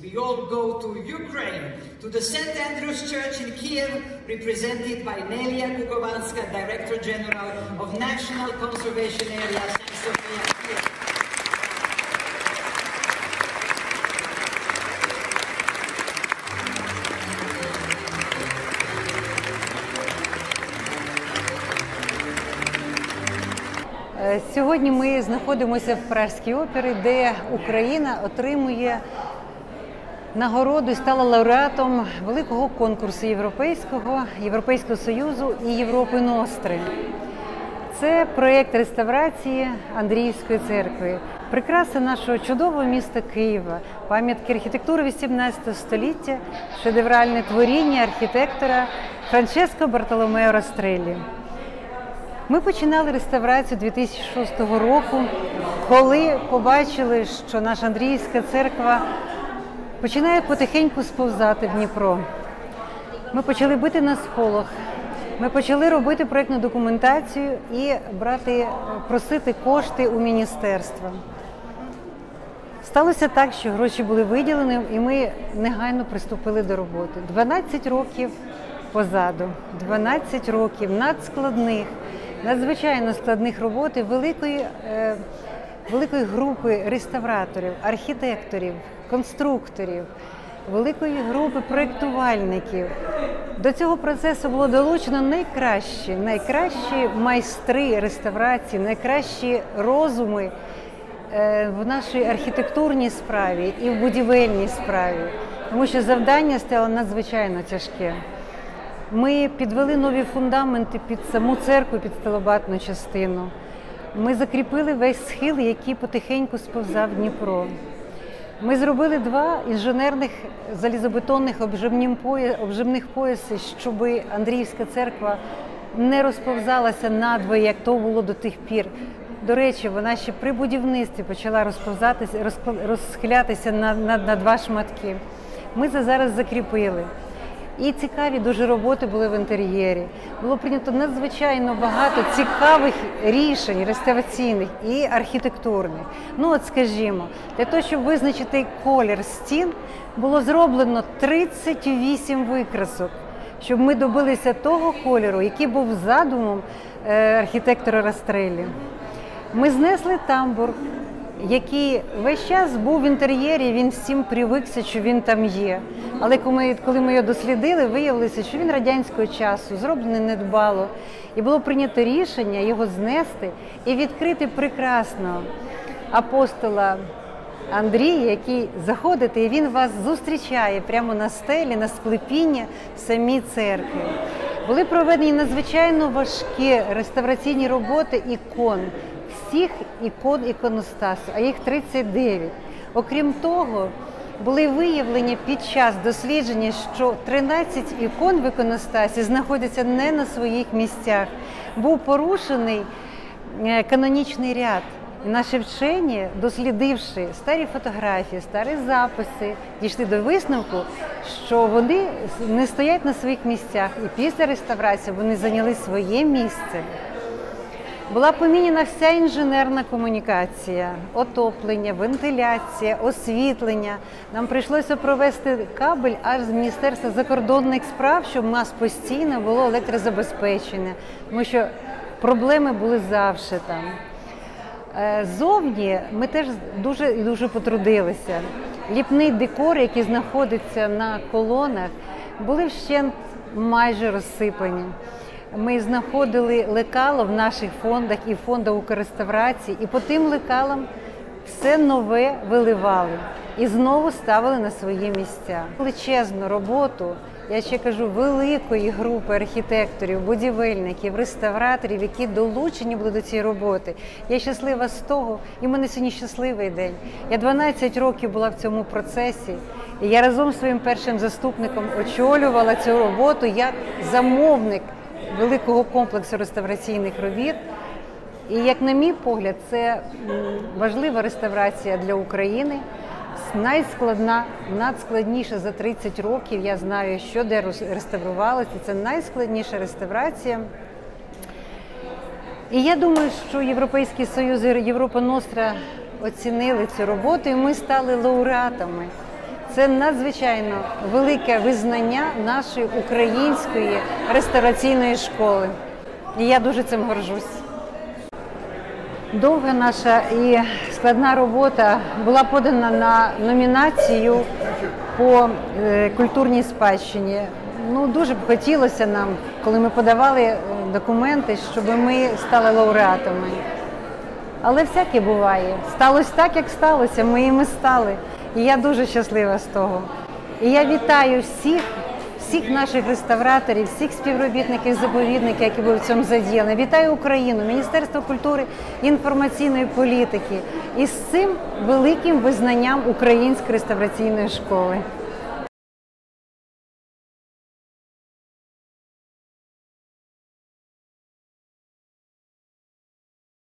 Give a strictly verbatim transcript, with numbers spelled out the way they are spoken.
we all go to Ukraine, to the Saint Andrew's Church in Kiev, represented by Nelia Kukovanska, Director General of National Conservation Area Saint Sophia Kiev. Сьогодні ми знаходимося в Пражській опері, де Україна отримує нагороду і стала лауреатом великого конкурсу Європейського, Європейського Союзу і Європи Ностри. Це проєкт реставрації Андріївської церкви, прикраса нашого чудового міста Києва, пам'ятки архітектури вісімнадцятого століття, шедевральне творіння архітектора Франческо Бартоломео Растреллі. Ми починали реставрацію дві тисячі шостого року, коли побачили, що наша Андріївська церква починає потихеньку сповзати в Дніпро. Ми почали бити на сполох, ми почали робити проєктну документацію і брати, просити кошти у міністерства. Сталося так, що гроші були виділені, і ми негайно приступили до роботи. дванадцять років позаду, дванадцять років надскладних, надзвичайно складних роботи великої, е, великої групи реставраторів, архітекторів, конструкторів, великої групи проєктувальників. До цього процесу було долучено найкращі, найкращі майстри реставрації, найкращі розуми е, в нашій архітектурній справі і в будівельній справі, тому що завдання стало надзвичайно тяжке. Ми підвели нові фундаменти під саму церкву, під стелобатну частину. Ми закріпили весь схил, який потихеньку сповзав Дніпро. Ми зробили два інженерних залізобетонних обживних пояси, щоб Андріївська церква не розповзалася надвоє, як то було до тих пір. До речі, вона ще при будівництві почала розповзатися, розхилятися на, на, на два шматки. Ми це зараз закріпили. І цікаві дуже роботи були в інтер'єрі. Було прийнято надзвичайно багато цікавих рішень реставраційних і архітектурних. Ну от скажімо, для того, щоб визначити колір стін, було зроблено тридцять вісім викрасок, щоб ми добилися того кольору, який був задумом архітектора Растреллі. Ми знесли тамбур, який весь час був в інтер'єрі, він всім привикся, що він там є. Але коли ми його дослідили, виявилося, що він радянського часу, зроблений недбало. І було прийнято рішення його знести і відкрити прекрасного апостола Андрія, який заходите, і він вас зустрічає прямо на стелі, на склепіння в самій церкві. Були проведені надзвичайно важкі реставраційні роботи ікон. Всіх ікон іконостасу, а їх тридцять дев'ять. Окрім того, були виявлені під час дослідження, що тринадцять ікон в іконостасі знаходяться не на своїх місцях. Був порушений канонічний ряд. І наші вчені, дослідивши старі фотографії, старі записи, дійшли до висновку, що вони не стоять на своїх місцях. І після реставрації вони зайняли своє місце. Була поміняна вся інженерна комунікація, отоплення, вентиляція, освітлення. Нам прийшлося провести кабель аж з Міністерства закордонних справ, щоб у нас постійно було електрозабезпечення, тому що проблеми були завжди там. Ззовні ми теж дуже і дуже потрудилися. Ліпний декор, який знаходиться на колонах, були вщент майже розсипані. Ми знаходили лекало в наших фондах і фондах Укрреставрації, і по тим лекалам все нове виливали і знову ставили на свої місця. Величезну роботу, я ще кажу, великої групи архітекторів, будівельників, реставраторів, які долучені були до цієї роботи. Я щаслива з того, і в мене сьогодні щасливий день. Я дванадцять років була в цьому процесі, і я разом з своїм першим заступником очолювала цю роботу як замовник великого комплексу реставраційних робіт. І, як на мій погляд, це важлива реставрація для України, найскладна, надскладніша за тридцять років. Я знаю, що де реставрувалося, це найскладніша реставрація. І я думаю, що Європейський Союз і Європа Ностра оцінили цю роботу, і ми стали лауреатами Це надзвичайно велике визнання нашої української реставраційної школи. І я дуже цим горжусь. Довга наша і складна робота була подана на номінацію по культурній спадщині. Ну, дуже б хотілося нам, коли ми подавали документи, щоб ми стали лауреатами. Але всяке буває. Сталося так, як сталося, ми іми стали. І я дуже щаслива з того. І я вітаю всіх, всіх наших реставраторів, всіх співробітників заповідника, які були в цьому задіяні. Вітаю Україну, Міністерство культури і інформаційної політики із цим великим визнанням Української реставраційної школи.